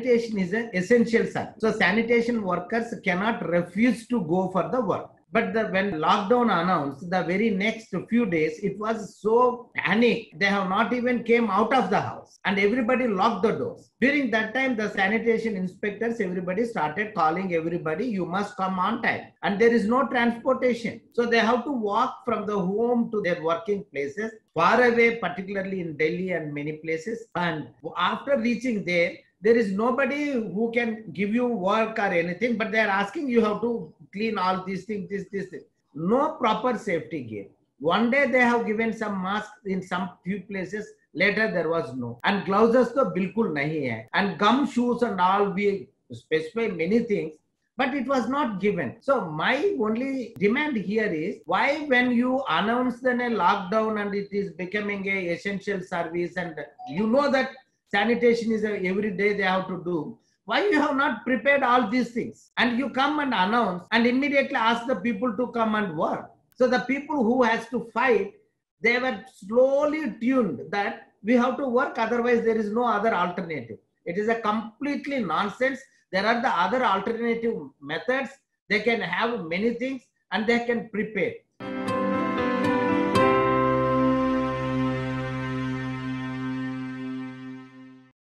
sanitation is an essential service. So sanitation workers cannot refuse to go for the work. But when lockdown announced, the very next few days, it was so panic. They have not even came out of the house and everybody locked the doors. During that time, the sanitation inspectors, everybody started calling everybody, you must come on time. And there is no transportation. So they have to walk from the home to their working places, far away, particularly in Delhi and many places. And after reaching there is nobody who can give you work or anything, but they are asking you have to clean all these things, this. No proper safety gear. One day they have given some masks in some few places, later there was no. And gloves to bilkul nahi hai. And gum shoes and all, we specify many things, but it was not given. So my only demand here is, why when you announce then a lockdown and it is becoming a essential service and you know that sanitation is every day they have to do, why you have not prepared all these things? And you come and announce and immediately ask the people to come and work. So the people who has to fight, they were slowly tuned that we have to work, otherwise there is no other alternative. It is a completely nonsense. There are the other alternative methods. They can have many things and they can prepare.